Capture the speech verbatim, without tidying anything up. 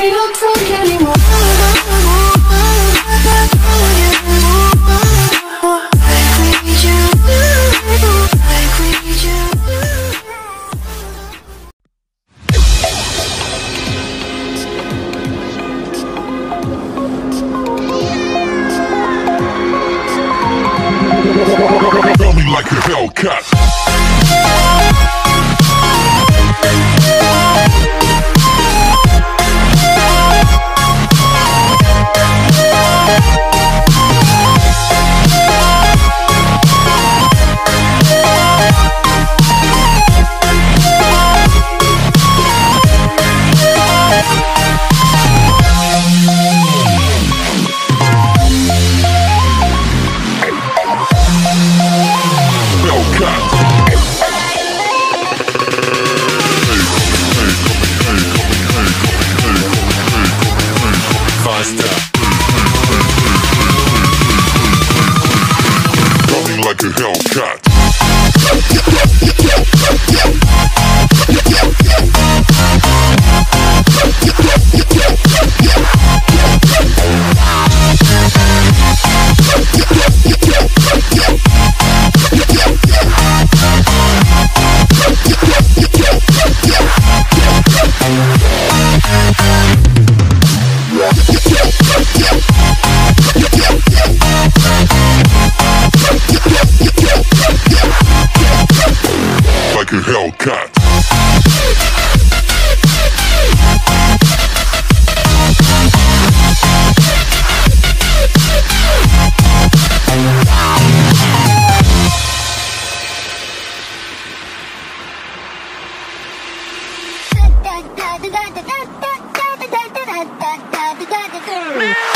ain't no drunk anymore. Like we do, like we do. Feel me like a Hellcat. Like a Hellcat. Like a Hellcat. Da da da da da da da da da da da da da.